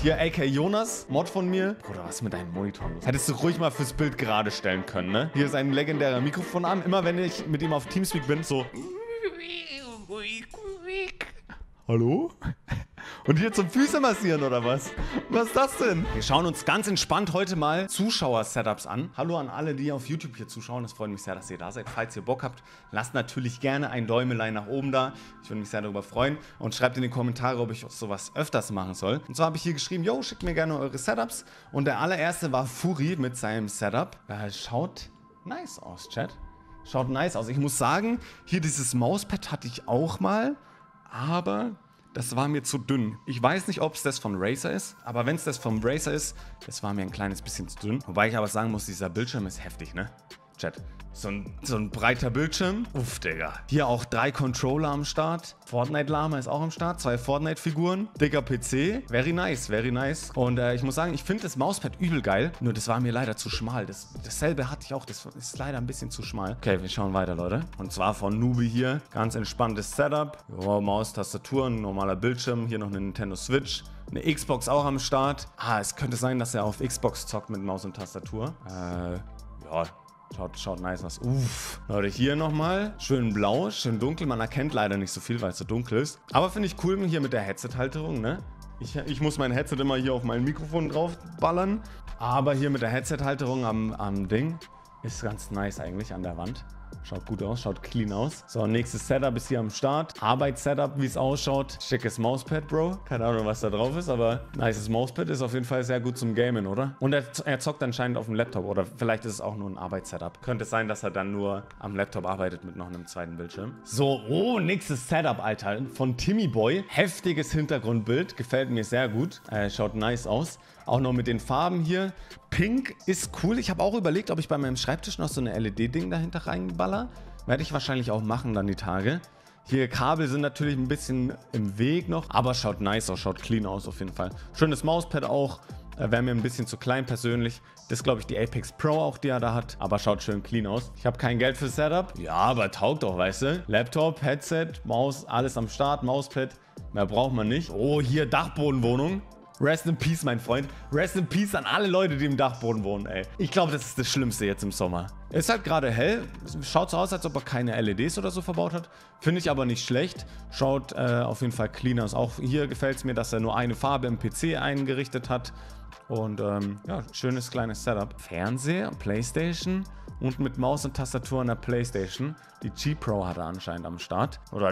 Hier, aka Jonas, Mod von mir. Bruder, was ist mit deinem Monitor los? Hättest du ruhig mal fürs Bild gerade stellen können, ne? Hier ist ein legendärer Mikrofonarm. Immer wenn ich mit ihm auf Teamspeak bin, so... Hallo? Und hier zum Füße massieren oder was? Was ist das denn? Wir schauen uns ganz entspannt heute mal Zuschauer-Setups an. Hallo an alle, die auf YouTube hier zuschauen. Es freut mich sehr, dass ihr da seid. Falls ihr Bock habt, lasst natürlich gerne ein Däumelein nach oben da. Ich würde mich sehr darüber freuen. Und schreibt in die Kommentare, ob ich sowas öfters machen soll. Und zwar habe ich hier geschrieben, yo, schickt mir gerne eure Setups. Und der allererste war Furi mit seinem Setup. Schaut nice aus, Chat. Schaut nice aus. Ich muss sagen, hier dieses Mauspad hatte ich auch mal. Aber das war mir zu dünn. Ich weiß nicht, ob es das von Razer ist, aber wenn es das vom Razer ist, das war mir ein kleines bisschen zu dünn. Wobei ich aber sagen muss, dieser Bildschirm ist heftig, ne? Chat. So ein breiter Bildschirm. Uff, Digga. Hier auch 3 Controller am Start. Fortnite-Lama ist auch am Start. 2 Fortnite-Figuren. Dicker PC. Very nice, very nice. Und ich muss sagen, ich finde das Mauspad übel geil. Nur das war mir leider zu schmal. Dasselbe hatte ich auch. Das ist leider ein bisschen zu schmal. Okay, wir schauen weiter, Leute. Und zwar von Nubi hier. Ganz entspanntes Setup. Jo, Maus, Tastatur, ein normaler Bildschirm. Hier noch eine Nintendo Switch. Eine Xbox auch am Start. Es könnte sein, dass er auf Xbox zockt mit Maus und Tastatur. Ja. Schaut nice aus. Uff. Leute, hier nochmal. Schön blau, schön dunkel. Man erkennt leider nicht so viel, weil es so dunkel ist. Aber finde ich cool hier mit der Headset-Halterung, ne? Ich muss mein Headset immer hier auf mein Mikrofon draufballern. Aber hier mit der Headset-Halterung am Ding ist ganz nice eigentlich an der Wand. Schaut gut aus, schaut clean aus. So, nächstes Setup ist hier am Start. Arbeitssetup, wie es ausschaut. Schickes Mauspad, Bro. Keine Ahnung, was da drauf ist, aber nices Mauspad ist auf jeden Fall sehr gut zum Gamen, oder? Und er zockt anscheinend auf dem Laptop oder vielleicht ist es auch nur ein Arbeitssetup. Könnte es sein, dass er dann nur am Laptop arbeitet mit noch einem zweiten Bildschirm. So, nächstes Setup, Alter. Von Timmy Boy. Heftiges Hintergrundbild. Gefällt mir sehr gut. Schaut nice aus. Auch noch mit den Farben hier. Pink ist cool. Ich habe auch überlegt, ob ich bei meinem Schreibtisch noch so eine LED-Ding dahinter reinballer. Werde ich wahrscheinlich auch machen dann die Tage. Hier Kabel sind natürlich ein bisschen im Weg noch, aber schaut nice aus, schaut clean aus auf jeden Fall. Schönes Mauspad auch. Wäre mir ein bisschen zu klein persönlich. Das ist, glaube ich, die Apex Pro auch, die er da hat. Aber schaut schön clean aus. Ich habe kein Geld für Setup. Ja, aber taugt doch, weißt du? Laptop, Headset, Maus, alles am Start, Mauspad. Mehr braucht man nicht. Oh, hier Dachbodenwohnung. Rest in Peace, mein Freund. Rest in Peace an alle Leute, die im Dachboden wohnen, ey. Ich glaube, das ist das Schlimmste jetzt im Sommer. Ist halt gerade hell. Schaut so aus, als ob er keine LEDs oder so verbaut hat. Finde ich aber nicht schlecht. Schaut auf jeden Fall clean aus. Auch hier gefällt es mir, dass er nur eine Farbe im PC eingerichtet hat. Und ja, schönes kleines Setup. Fernseher, Playstation und mit Maus und Tastatur an der Playstation. Die G Pro hat er anscheinend am Start. Oder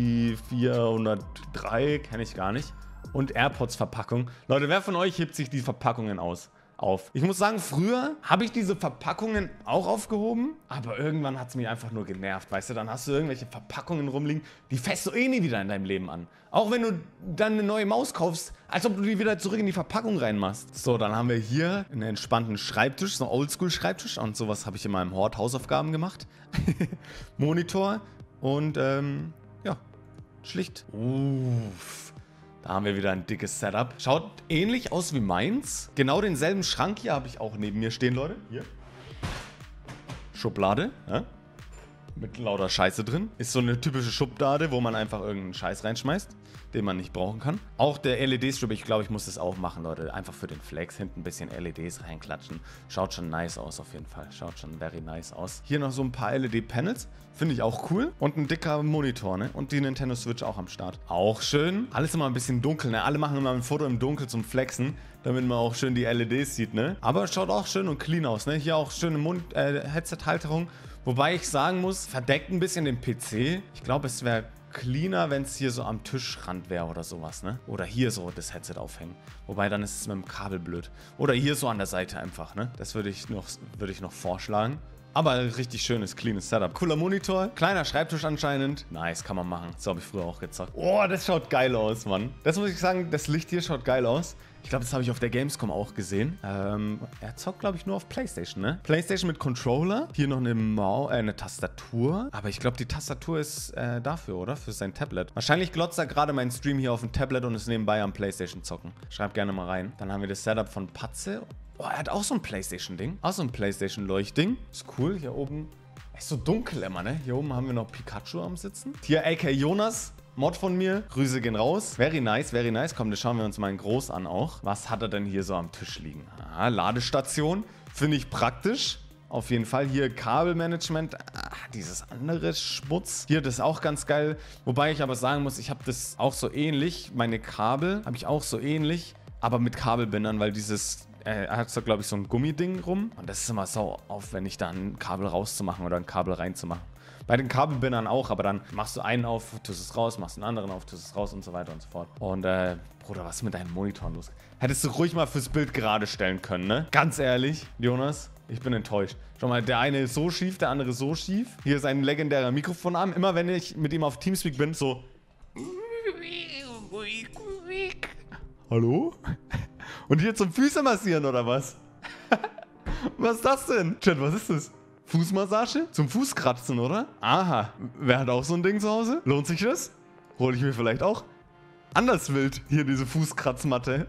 G403, kenne ich gar nicht. Und AirPods-Verpackung. Leute, wer von euch hebt sich die Verpackungen auf? Ich muss sagen, früher habe ich diese Verpackungen auch aufgehoben, aber irgendwann hat es mich einfach nur genervt, weißt du? Dann hast du irgendwelche Verpackungen rumliegen, die fässt du eh nie wieder in deinem Leben an. Auch wenn du dann eine neue Maus kaufst, als ob du die wieder zurück in die Verpackung reinmachst. So, dann haben wir hier einen entspannten Schreibtisch, so einen Oldschool-Schreibtisch. Und sowas habe ich in meinem Hort Hausaufgaben gemacht. Monitor und ja, schlicht. Uff. Da haben wir wieder ein dickes Setup. Schaut ähnlich aus wie meins. Genau denselben Schrank hier habe ich auch neben mir stehen, Leute. Hier. Schublade. Ja? Mit lauter Scheiße drin. Ist so eine typische Schublade, wo man einfach irgendeinen Scheiß reinschmeißt, den man nicht brauchen kann. Auch der LED-Strip, ich glaube, ich muss das auch machen, Leute. Einfach für den Flex hinten ein bisschen LEDs reinklatschen. Schaut schon nice aus auf jeden Fall. Schaut schon very nice aus. Hier noch so ein paar LED-Panels. Finde ich auch cool. Und ein dicker Monitor, ne? Und die Nintendo Switch auch am Start. Auch schön. Alles immer ein bisschen dunkel, ne? Alle machen immer ein Foto im Dunkeln zum Flexen, damit man auch schön die LEDs sieht, ne? Aber schaut auch schön und clean aus, ne? Hier auch schöne Headset-Halterung. Wobei ich sagen muss, verdeckt ein bisschen den PC. Ich glaube, es wäre cleaner, wenn es hier so am Tischrand wäre oder sowas, ne? Oder hier so das Headset aufhängen. Wobei, dann ist es mit dem Kabel blöd. Oder hier so an der Seite einfach, ne? Das würde ich noch vorschlagen. Aber ein richtig schönes, cleanes Setup. Cooler Monitor, kleiner Schreibtisch anscheinend. Nice, kann man machen. So habe ich früher auch gezockt. Oh, das schaut geil aus, Mann. Das muss ich sagen, das Licht hier schaut geil aus. Ich glaube, das habe ich auf der Gamescom auch gesehen. Er zockt, glaube ich, nur auf Playstation, ne? Playstation mit Controller. Hier noch eine Tastatur. Aber ich glaube, die Tastatur ist dafür, oder? Für sein Tablet. Wahrscheinlich glotzt er gerade meinen Stream hier auf dem Tablet und ist nebenbei am Playstation zocken. Schreibt gerne mal rein. Dann haben wir das Setup von Patze. Oh, er hat auch so ein Playstation-Ding. Auch so ein Playstation-Leuchtding. Ist cool. Hier oben ist so dunkel immer, ne? Hier oben haben wir noch Pikachu am Sitzen. Hier, aka Jonas. Mod von mir. Grüße gehen raus. Very nice, very nice. Komm, das schauen wir uns mal in groß an auch. Was hat er denn hier so am Tisch liegen? Ah, Ladestation. Finde ich praktisch. Auf jeden Fall hier Kabelmanagement. Dieses andere Schmutz. Hier, das ist auch ganz geil. Wobei ich aber sagen muss, ich habe das auch so ähnlich. Meine Kabel habe ich auch so ähnlich. Aber mit Kabelbindern, weil dieses... Er hat so, glaube ich, so ein Gummiding rum. Und das ist immer so aufwendig, da ein Kabel rauszumachen oder ein Kabel reinzumachen. Bei den Kabelbindern auch, aber dann machst du einen auf, tust es raus, machst einen anderen auf, tust es raus und so weiter und so fort. Und, Bruder, was ist mit deinen Monitoren los? Hättest du ruhig mal fürs Bild gerade stellen können, ne? Ganz ehrlich, Jonas, ich bin enttäuscht. Schau mal, der eine ist so schief, der andere so schief. Hier ist ein legendärer Mikrofonarm. Immer wenn ich mit ihm auf Teamspeak bin, so... Hallo? Und hier zum Füße massieren, oder was? Was ist das denn? Chat, was ist das? Fußmassage? Zum Fußkratzen, oder? Aha. Wer hat auch so ein Ding zu Hause? Lohnt sich das? Hole ich mir vielleicht auch? Anders wild. Hier diese Fußkratzmatte.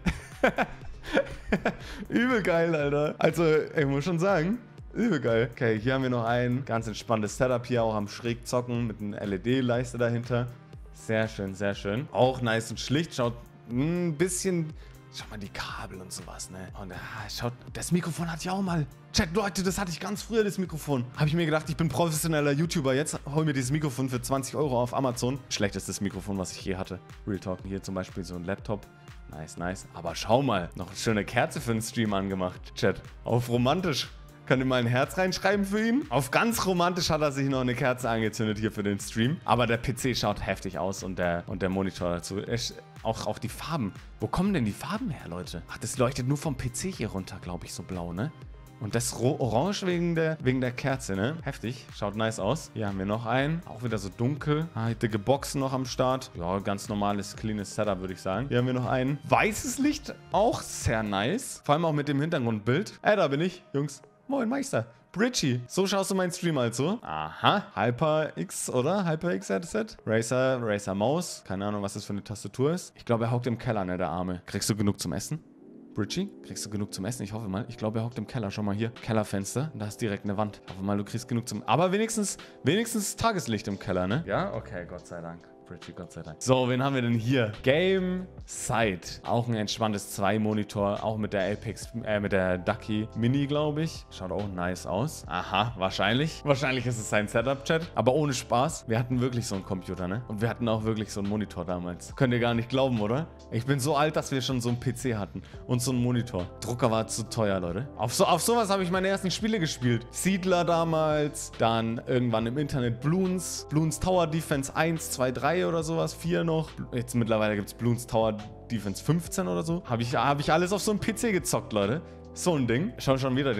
Übel geil, Alter. Also, ich muss schon sagen, übel geil. Okay, hier haben wir noch ein ganz entspanntes Setup hier, auch am schräg zocken mit einer LED-Leiste dahinter. Sehr schön, sehr schön. Auch nice und schlicht. Schaut ein bisschen... Schau mal, die Kabel und sowas, ne? Und schaut, das Mikrofon hatte ich auch mal. Chat, Leute, das hatte ich ganz früher, das Mikrofon. Habe ich mir gedacht, ich bin professioneller YouTuber. Jetzt hol mir dieses Mikrofon für 20 € auf Amazon. Schlechtestes Mikrofon, was ich je hatte. Real Talk. Hier zum Beispiel so ein Laptop. Nice, nice. Aber schau mal, noch eine schöne Kerze für den Stream angemacht. Chat, auf romantisch. Könnt ihr mal ein Herz reinschreiben für ihn? Auf ganz romantisch hat er sich noch eine Kerze angezündet hier für den Stream. Aber der PC schaut heftig aus und der Monitor dazu. Auch die Farben. Wo kommen denn die Farben her, Leute? Ach, das leuchtet nur vom PC hier runter, glaube ich, so blau, ne? Und das orange wegen der Kerze, ne? Heftig. Schaut nice aus. Hier haben wir noch einen. Auch wieder so dunkel. Dicke Boxen noch am Start. Ja, ganz normales, cleanes Setup, würde ich sagen. Hier haben wir noch einen. Weißes Licht. Auch sehr nice. Vor allem auch mit dem Hintergrundbild. Da bin ich, Jungs. Moin, Meister. Bridgie. So schaust du meinen Stream also. Aha. HyperX, oder? HyperX Headset. Razer Maus. Keine Ahnung, was das für eine Tastatur ist. Ich glaube, er hockt im Keller, ne, der Arme. Kriegst du genug zum Essen? Bridgie, kriegst du genug zum Essen? Ich hoffe mal. Ich glaube, er hockt im Keller. Schau mal hier. Kellerfenster. Da ist direkt eine Wand. Ich hoffe mal, du kriegst genug zum... Aber wenigstens Tageslicht im Keller, ne? Ja? Okay, Gott sei Dank. Bridgie, Gott sei Dank. So, wen haben wir denn hier? Game Sight. Auch ein entspanntes 2-Monitor. Auch mit der Apex, mit der Ducky Mini, glaube ich. Schaut auch nice aus. Aha, wahrscheinlich. Wahrscheinlich ist es sein Setup-Chat. Aber ohne Spaß. Wir hatten wirklich so einen Computer, ne? Und wir hatten auch wirklich so einen Monitor damals. Könnt ihr gar nicht glauben, oder? Ich bin so alt, dass wir schon so einen PC hatten. Und so einen Monitor. Drucker war zu teuer, Leute. Auf sowas habe ich meine ersten Spiele gespielt. Siedler damals. Dann irgendwann im Internet Bloons. Bloons Tower Defense 1, 2, 3 oder sowas, 4 noch. Jetzt mittlerweile gibt es Bloons Tower Defense 15 oder so. Hab ich alles auf so einem PC gezockt, Leute. So ein Ding. Schau schon wieder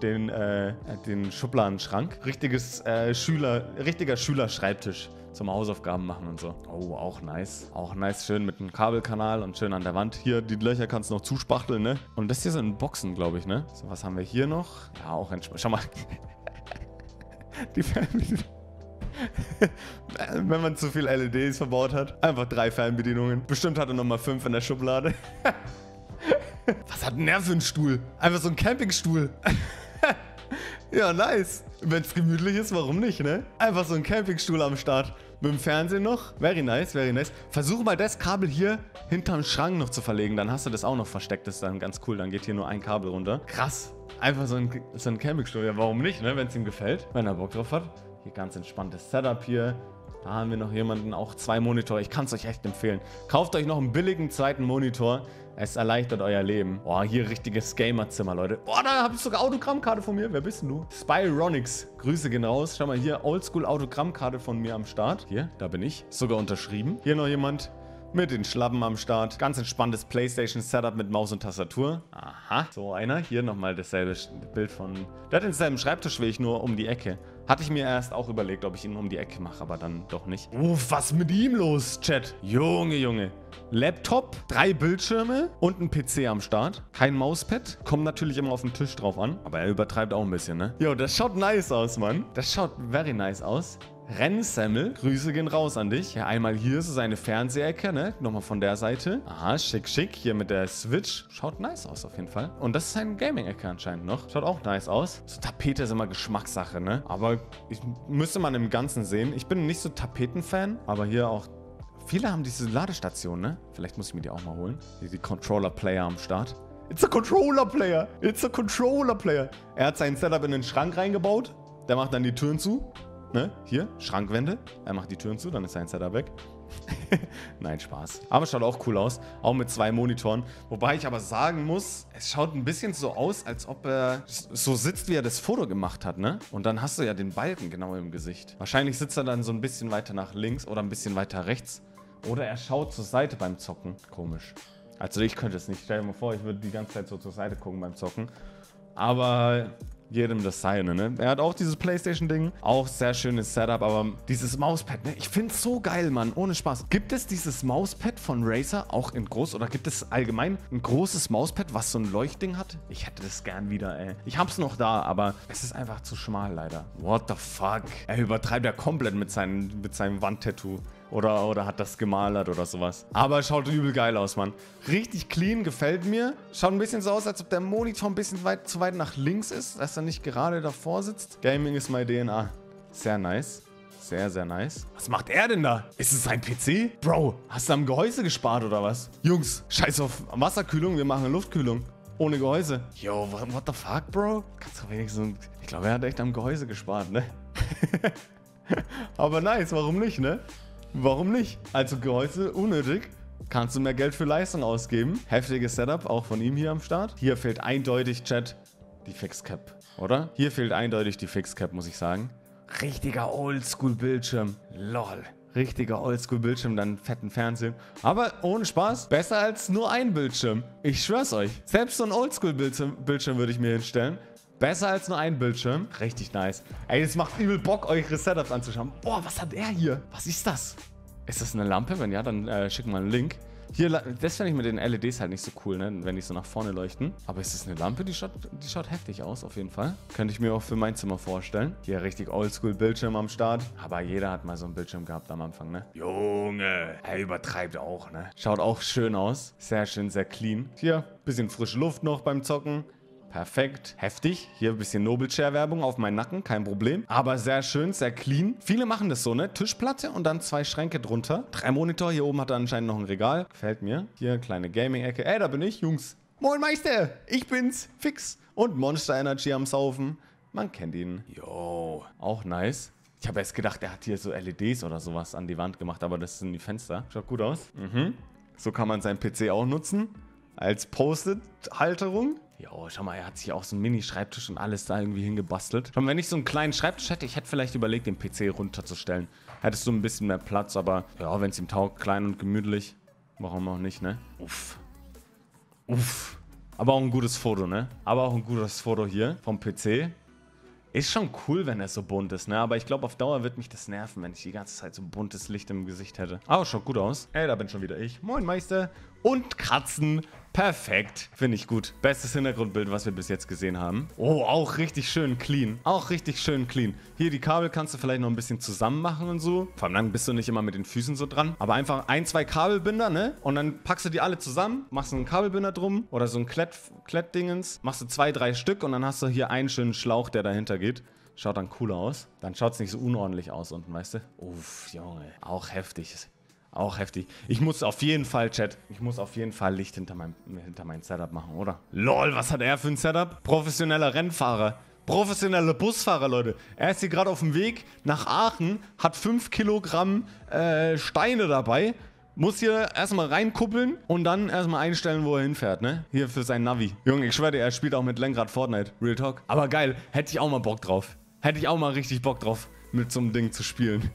den Schubladenschrank. Richtiger Schülerschreibtisch zum Hausaufgaben machen und so. Oh, auch nice. Auch nice, schön mit einem Kabelkanal und schön an der Wand. Hier, die Löcher kannst du noch zuspachteln, ne? Und das hier sind Boxen, glaube ich, ne? So, was haben wir hier noch? Ja, auch entspannt. Schau mal. Die Fernbedienung. Wenn man zu viel LEDs verbaut hat. Einfach 3 Fernbedienungen. Bestimmt hat er nochmal 5 in der Schublade. Was hat denn der für einen Stuhl? Einfach so ein Campingstuhl. Ja, nice. Wenn es gemütlich ist, warum nicht, ne? Einfach so ein Campingstuhl am Start. Mit dem Fernsehen noch. Very nice, very nice. Versuche mal das Kabel hier hinterm Schrank noch zu verlegen. Dann hast du das auch noch versteckt. Das ist dann ganz cool. Dann geht hier nur ein Kabel runter. Krass. Einfach so ein Campingstuhl. Ja, warum nicht, ne? Wenn es ihm gefällt. Wenn er Bock drauf hat. Hier ganz entspanntes Setup hier. Da haben wir noch jemanden, auch 2 Monitore. Ich kann es euch echt empfehlen. Kauft euch noch einen billigen zweiten Monitor. Es erleichtert euer Leben. Boah, hier richtiges Gamerzimmer, Leute. Boah, da habe ich sogar Autogrammkarte von mir. Wer bist denn du? Spyronix. Grüße gehen raus. Schau mal hier, Oldschool Autogrammkarte von mir am Start. Hier, da bin ich. Sogar unterschrieben. Hier noch jemand. Mit den Schlappen am Start. Ganz entspanntes PlayStation-Setup mit Maus und Tastatur. Aha. So einer. Hier nochmal dasselbe Bild von... Der hat denselben Schreibtisch wie ich, nur um die Ecke. Hatte ich mir erst auch überlegt, ob ich ihn um die Ecke mache, aber dann doch nicht. Was ist mit ihm los, Chat? Junge. Laptop, 3 Bildschirme und ein PC am Start. Kein Mauspad. Kommt natürlich immer auf den Tisch drauf an. Aber er übertreibt auch ein bisschen, ne? Jo, das schaut nice aus, Mann. Das schaut very nice aus. Rennsemmel, Grüße gehen raus an dich. Ja, einmal hier ist seine Fernsehecke, ne? Nochmal von der Seite. Aha, schick. Hier mit der Switch. Schaut nice aus auf jeden Fall. Und das ist seine Gaming-Ecke anscheinend noch. Schaut auch nice aus. So Tapete ist immer Geschmackssache, ne? Aber müsste man im Ganzen sehen. Ich bin nicht so Tapeten-Fan, aber hier auch Viele haben diese Ladestation, ne? Vielleicht muss ich mir die auch mal holen. Hier die Controller-Player am Start. It's a Controller-Player. It's a Controller-Player. Er hat sein Setup in den Schrank reingebaut. Der macht dann die Türen zu. Ne? Hier, Schrankwände. Er macht die Türen zu, dann ist sein Setup weg. Nein, Spaß. Aber schaut auch cool aus. Auch mit 2 Monitoren. Wobei ich aber sagen muss, es schaut ein bisschen so aus, als ob er so sitzt, wie er das Foto gemacht hat, ne? Und dann hast du ja den Balken genau im Gesicht. Wahrscheinlich sitzt er dann so ein bisschen weiter nach links oder ein bisschen weiter rechts. Oder er schaut zur Seite beim Zocken. Komisch. Also ich könnte es nicht. Stell dir mal vor, ich würde die ganze Zeit so zur Seite gucken beim Zocken. Aber jedem das Seine, ne? Er hat auch dieses PlayStation-Ding. Auch sehr schönes Setup, aber dieses Mauspad, ne? Ich finde es so geil, Mann. Ohne Spaß. Gibt es dieses Mauspad von Razer auch in groß? Oder gibt es allgemein ein großes Mauspad, was so ein Leuchtding hat? Ich hätte das gern wieder, ey. Ich hab's noch da, aber es ist einfach zu schmal, leider. What the fuck? Er übertreibt ja komplett mit seinem Wandtattoo. Oder hat das gemalert oder sowas. Aber schaut übel geil aus, Mann. Richtig clean, gefällt mir. Schaut ein bisschen so aus, als ob der Monitor ein bisschen zu weit nach links ist, dass er nicht gerade davor sitzt. Gaming ist my DNA. Sehr nice. Sehr, sehr nice. Was macht er denn da? Ist es sein PC? Bro, hast du am Gehäuse gespart oder was? Jungs, scheiß auf Wasserkühlung, wir machen Luftkühlung. Ohne Gehäuse. Yo, what the fuck, Bro? Kannst du wenigstens... Ich glaube, er hat echt am Gehäuse gespart, ne? Aber nice, warum nicht, ne? Warum nicht? Also Gehäuse unnötig. Kannst du mehr Geld für Leistung ausgeben. Heftiges Setup, auch von ihm hier am Start. Hier fehlt eindeutig, Chat, die Fixcap, oder? Hier fehlt eindeutig die Fixcap, muss ich sagen. Richtiger Oldschool-Bildschirm. Lol. Richtiger Oldschool-Bildschirm, dann fetten Fernsehen. Aber ohne Spaß, besser als nur ein Bildschirm. Ich schwör's euch. Selbst so ein Oldschool-Bildschirm würde ich mir hinstellen. Besser als nur ein Bildschirm. Richtig nice. Ey, das macht übel Bock, eure Setups anzuschauen. Boah, was hat er hier? Was ist das? Ist das eine Lampe? Wenn ja, dann schick mal einen Link. Hier, das fände ich mit den LEDs halt nicht so cool, ne? Wenn die so nach vorne leuchten. Aber ist das eine Lampe? Die schaut heftig aus, auf jeden Fall. Könnte ich mir auch für mein Zimmer vorstellen. Hier richtig Oldschool-Bildschirm am Start. Aber jeder hat mal so einen Bildschirm gehabt am Anfang, ne? Junge, er übertreibt auch, ne? Schaut auch schön aus. Sehr schön, sehr clean. Hier, bisschen frische Luft noch beim Zocken. Perfekt. Heftig. Hier ein bisschen Nobelshare-Werbung auf meinen Nacken. Kein Problem. Aber sehr schön, sehr clean. Viele machen das so, ne? Tischplatte und dann 2 Schränke drunter. 3 Monitor. Hier oben hat er anscheinend noch ein Regal. Gefällt mir. Hier, kleine Gaming-Ecke. Ey, da bin ich, Jungs. Moin Meister. Ich bin's. Fix. Und Monster Energy am Saufen. Man kennt ihn. Jo. Auch nice. Ich habe erst gedacht, er hat hier so LEDs oder sowas an die Wand gemacht. Aber das sind die Fenster. Schaut gut aus. So kann man seinen PC auch nutzen. Als Post-it-Halterung. Jo, schau mal, er hat sich auch so einen Mini-Schreibtisch und alles da irgendwie hingebastelt. Schau mal, wenn ich so einen kleinen Schreibtisch hätte, ich hätte vielleicht überlegt, den PC runterzustellen. Hättest du ein bisschen mehr Platz, aber ja, wenn es ihm taugt, klein und gemütlich, warum auch nicht, ne? Uff. Uff. Aber auch ein gutes Foto, ne? Aber auch ein gutes Foto hier vom PC. Ist schon cool, wenn er so bunt ist, ne? Aber ich glaube, auf Dauer wird mich das nerven, wenn ich die ganze Zeit so buntes Licht im Gesicht hätte. Aber schaut gut aus. Ey, da bin schon wieder ich. Moin, Meister. Und Katzen. Perfekt. Finde ich gut. Bestes Hintergrundbild, was wir bis jetzt gesehen haben. Oh, auch richtig schön clean. Auch richtig schön clean. Hier, die Kabel kannst du vielleicht noch ein bisschen zusammen machen und so. Vor allem dann bist du nicht immer mit den Füßen so dran. Aber einfach 1, 2 Kabelbinder, ne? Und dann packst du die alle zusammen, machst einen Kabelbinder drum oder so ein Klettdingens. Machst du 2, 3 Stück und dann hast du hier einen schönen Schlauch, der dahinter geht. Schaut dann cooler aus. Dann schaut es nicht so unordentlich aus unten, weißt du? Uff, Junge. Auch heftig. Auch heftig. Ich muss auf jeden Fall, Chat, ich muss auf jeden Fall Licht hinter mein Setup machen, oder? Lol, was hat er für ein Setup? Professioneller Rennfahrer. Professioneller Busfahrer, Leute. Er ist hier gerade auf dem Weg nach Aachen, hat 5 Kilogramm Steine dabei, muss hier erstmal reinkuppeln und dann erstmal einstellen, wo er hinfährt, ne? Hier für sein Navi. Junge, ich schwöre dir, er spielt auch mit Lenkrad Fortnite. Real Talk. Aber geil, hätte ich auch mal Bock drauf. Hätte ich auch mal richtig Bock drauf, mit so einem Ding zu spielen.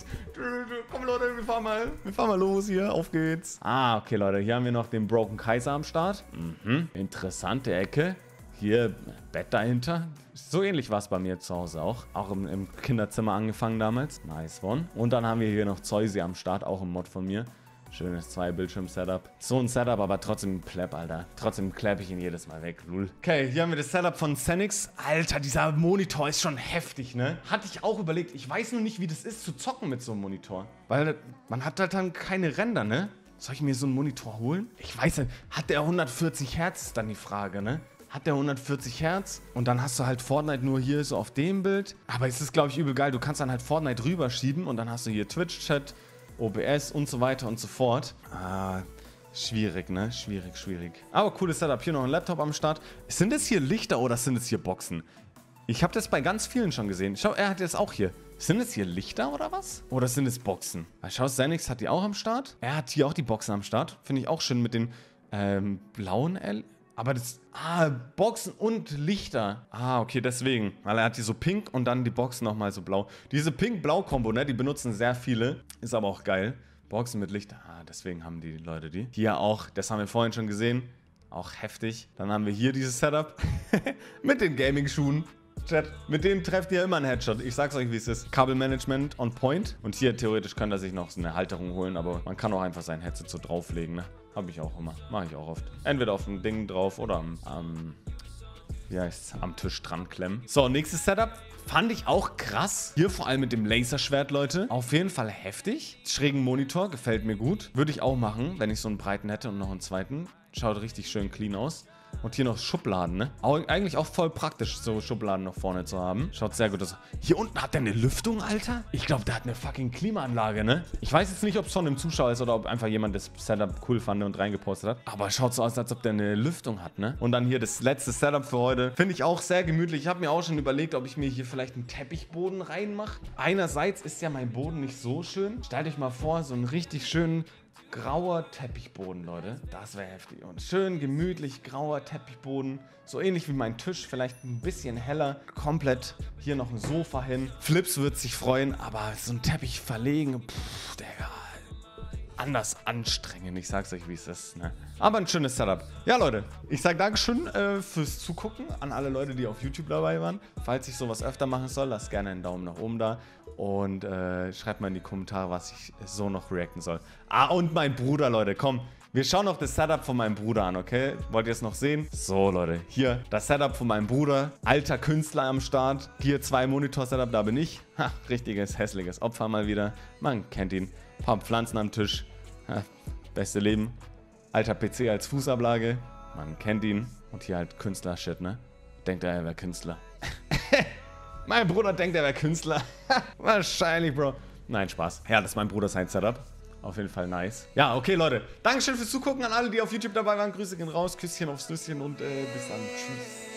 Komm Leute, wir fahren mal los hier, auf geht's. Ah, okay Leute, hier haben wir noch den Broken Kaiser am Start. Interessante Ecke. Hier Bett dahinter. So ähnlich war es bei mir zu Hause auch. Auch im Kinderzimmer angefangen damals. Nice one. Und dann haben wir hier noch Zeusi am Start, auch im Mod von mir. Schönes 2-Bildschirm-Setup. So ein Setup, aber trotzdem Clap, Alter. Trotzdem clap ich ihn jedes Mal weg, lul. Okay, hier haben wir das Setup von Xenix. Alter, dieser Monitor ist schon heftig, ne? Hatte ich auch überlegt. Ich weiß nur nicht, wie das ist, zu zocken mit so einem Monitor. Weil man hat halt dann keine Ränder, ne? Soll ich mir so einen Monitor holen? Ich weiß nicht. Hat der 140 Hertz, ist dann die Frage, ne? Hat der 140 Hertz und dann hast du halt Fortnite nur hier so auf dem Bild. Aber es ist, glaube ich, übel geil. Du kannst dann halt Fortnite rüberschieben und dann hast du hier Twitch-Chat, OBS und so weiter und so fort. Schwierig, ne? Schwierig. Aber cooles Setup. Hier noch ein Laptop am Start. Sind es hier Lichter oder sind es hier Boxen? Ich habe das bei ganz vielen schon gesehen. Schau, er hat jetzt auch hier. Sind es hier Lichter oder was? Oder sind es Boxen? Schau, Xenix hat die auch am Start. Er hat hier auch die Boxen am Start. Finde ich auch schön mit den blauen L. Aber das... Boxen und Lichter. Okay, deswegen. Weil er hat hier so pink und dann die Boxen nochmal so blau. Diese Pink-Blau-Kombo, ne? Die benutzen sehr viele. Ist aber auch geil. Boxen mit Licht. Deswegen haben die Leute die. Hier auch, das haben wir vorhin schon gesehen. Auch heftig. Dann haben wir hier dieses Setup. Mit den Gaming-Schuhen. Chat, mit denen trefft ihr immer einen Headshot. Ich sag's euch, wie es ist. Kabelmanagement on point. Und hier theoretisch kann er sich noch so eine Halterung holen, aber man kann auch einfach sein Headset so drauflegen, ne? Habe ich auch immer. Mache ich auch oft. Entweder auf dem Ding drauf oder wie heißt's? Am Tisch dran klemmen. So, nächstes Setup. Fand ich auch krass. Hier vor allem mit dem Laserschwert, Leute. Auf jeden Fall heftig. Schrägen Monitor, gefällt mir gut. Würde ich auch machen, wenn ich so einen breiten hätte und noch einen zweiten. Schaut richtig schön clean aus. Und hier noch Schubladen, ne? Eigentlich auch voll praktisch, so Schubladen noch vorne zu haben. Schaut sehr gut aus. Hier unten hat der eine Lüftung, Alter? Ich glaube, der hat eine fucking Klimaanlage, ne? Ich weiß jetzt nicht, ob es von einem Zuschauer ist oder ob einfach jemand das Setup cool fand und reingepostet hat. Aber schaut so aus, als ob der eine Lüftung hat, ne? Und dann hier das letzte Setup für heute. Finde ich auch sehr gemütlich. Ich habe mir auch schon überlegt, ob ich mir hier vielleicht einen Teppichboden reinmache. Einerseits ist ja mein Boden nicht so schön. Stellt euch mal vor, so einen richtig schönen... grauer Teppichboden, Leute. Das wäre heftig. Und schön gemütlich grauer Teppichboden. So ähnlich wie mein Tisch, vielleicht ein bisschen heller. Komplett hier noch ein Sofa hin. Flips wird sich freuen, aber so ein Teppich verlegen, Digga. Anders anstrengend. Ich sag's euch, wie es ist, ne? Aber ein schönes Setup. Ja, Leute, ich sag Dankeschön fürs Zugucken an alle Leute, die auf YouTube dabei waren. Falls ich sowas öfter machen soll, lasst gerne einen Daumen nach oben da. Und schreibt mal in die Kommentare, was ich so noch reacten soll. Und mein Bruder, Leute, komm. Wir schauen noch das Setup von meinem Bruder an, okay? Wollt ihr es noch sehen? So, Leute, hier das Setup von meinem Bruder. Alter Künstler am Start. Hier 2 Monitor-Setup, da bin ich. Richtiges, hässliches Opfer mal wieder. Man kennt ihn. Ein paar Pflanzen am Tisch. Beste Leben. Alter PC als Fußablage. Man kennt ihn. Und hier halt Künstler-Shit, ne? Denkt er wäre Künstler. Mein Bruder denkt, er wäre Künstler. Wahrscheinlich, Bro. Nein, Spaß. Ja, das ist mein Bruder sein Setup. Auf jeden Fall nice. Ja, okay, Leute. Dankeschön fürs Zugucken an alle, die auf YouTube dabei waren. Grüße gehen raus. Küsschen aufs Nüsschen und bis dann. Tschüss.